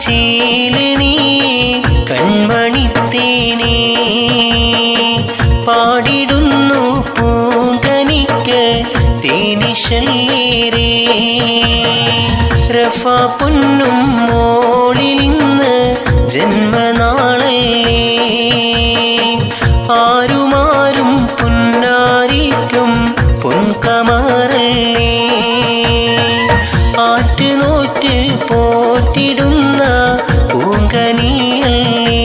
ചേലണി കൺമണിത്തേനേ പാടിടുന്നു പൂങ്കനിക്ക് തേനിശല്ലേരേ റഫ പൊന്നും മോളിലിന്ന് ജന്മനാളല്ലേ ആരുമാരും പുന്നാരിക്കും പൊൻകമറല്ലേ ആറ്റുനോറ്റ് പോറ്റിടുന്ന പൂങ്കനിയല്ലേ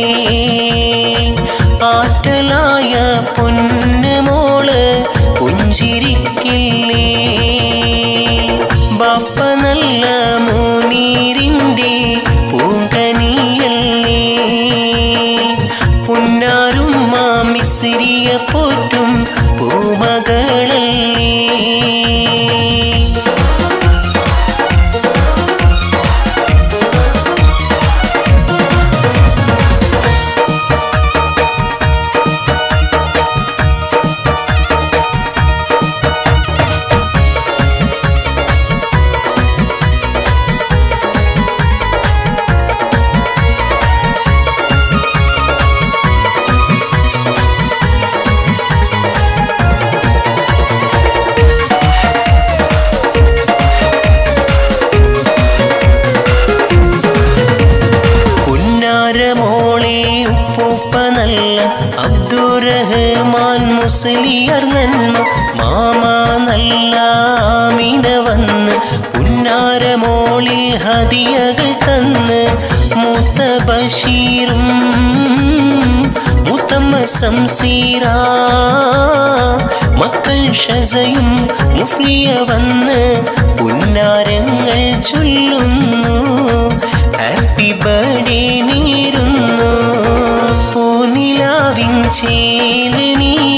ആറ്റലായ പൊന്നുമോള് പുഞ്ചിരിക്കില്ലേ ബാപ്പ നല്ല മൂനീരിൻ്റെ പൂങ്കനിയല്ലേ പുന്നാരും മാമിസിരിയ പോറ്റും പൂമകളല്ലേ അബ്ദുറഹ്മാൻ മുസ്ലിയർ നന്മ മാമ നല്ല ആമിന വന്ന് പുന്നാരമോളിൽ ഹദിയകൾ തന്ന് മൂത്ത ബഷീറും മുത്തമ്മ സംസീറ മക്കൾ ഷസയും മുഫ്ലിയ വന്ന് പുന്നാരങ്ങൾ ചൊല്ലുന്നു ഹാപ്പി ബർത്ത്ഡേ നേരുന്നു പൂനിലാവിൻ ചേലണി